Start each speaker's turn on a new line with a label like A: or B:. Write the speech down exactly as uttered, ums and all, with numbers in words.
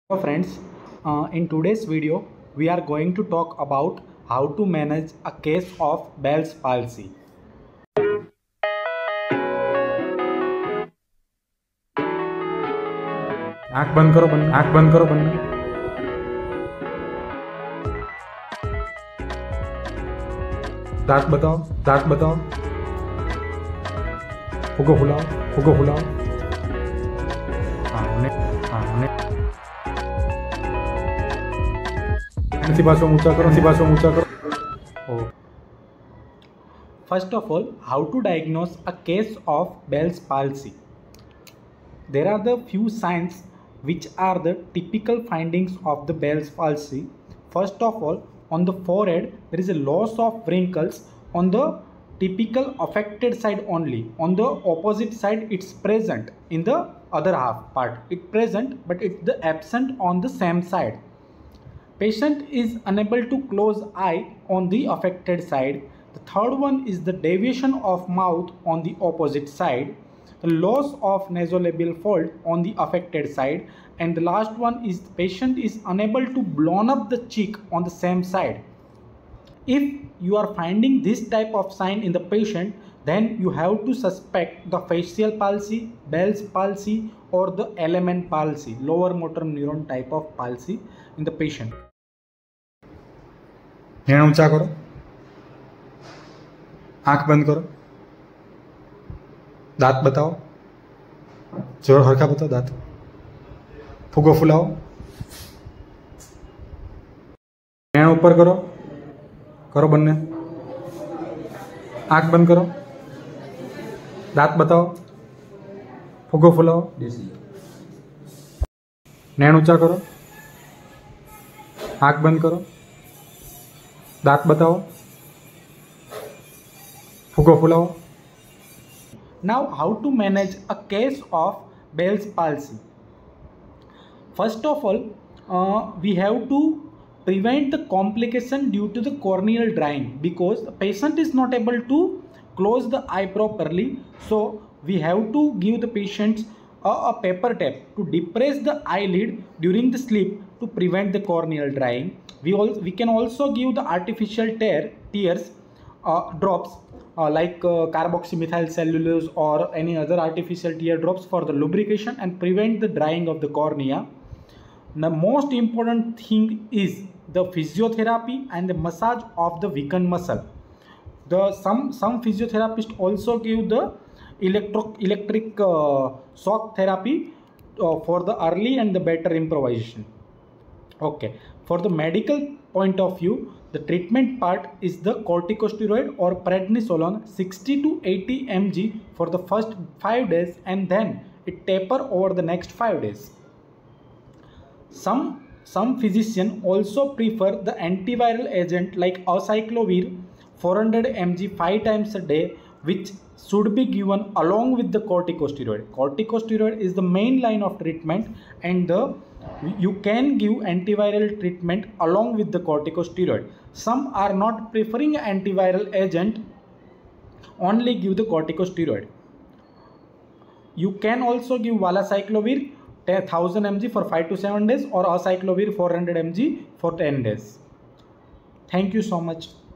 A: Hello friends, uh, in today's video we are going to talk about how to manage a case of Bell's palsy.
B: आंख बंद करो बंद आंख बंद करो बंद दांत बताओ दांत बताओ फुको फुलाओ फुको फुलाओ हाँ उन्हें हाँ उन्हें सी पासों ऊंचा करो सी पासों ऊंचा करो ओ
A: First of all, how to diagnose a case of Bell's palsy. There are the few signs which are the typical findings of the Bell's palsy. First of all, on the forehead there is a loss of wrinkles on the typical affected side only. On the opposite side it's present in the other half part. It's present but it's the absent on the same side. Patient is unable to close eye on the affected side. The third one is the deviation of mouth on the opposite side. The loss of nasolabial fold on the affected side, and the last one is the patient is unable to blown up the cheek on the same side. If you are finding this type of sign in the patient, then you have to suspect the facial palsy, Bell's palsy, or the L M N palsy, lower motor neuron type of palsy in the patient.
B: नैन ऊंचा करो आंख बंद करो दांत बताओ जोर हरखा बताओ दांत फुगो फुलाओ नैन ऊपर करो करो बन्ने आंख बंद करो दांत बताओ फुगो फुलाओ नैन ऊंचा करो आंख बंद करो दांत बताओ फुगो फुलाओ.
A: Now, how to manage a case of Bell's palsy? First of all, uh, we have to prevent the complication due to the corneal drying, because the patient is not able to close the eye properly. So we have to give the patients a, a paper tape to depress the eyelid during the sleep to prevent the corneal drying. We also we can also give the artificial tear tears uh, drops uh, like uh, carboxymethyl cellulose or any other artificial tear drops for the lubrication and prevent the drying of the cornea. The most important thing is the physiotherapy and the massage of the weakened muscle. The some some physiotherapists also give the electro electric uh, shock therapy uh, for the early and the better improvisation. Okay, for the medical point of view, the treatment part is the corticosteroid or prednisolone sixty to eighty milligrams for the first five days and then it taper over the next five days. Some some physicians also prefer the antiviral agent like acyclovir four hundred milligrams five times a day, which should be given along with the corticosteroid. Corticosteroid is the main line of treatment, and the you can give antiviral treatment along with the corticosteroid. Some are not preferring antiviral agent, only give the corticosteroid. You can also give valacyclovir one thousand milligrams for five to seven days or acyclovir four hundred milligrams for ten days. Thank you so much.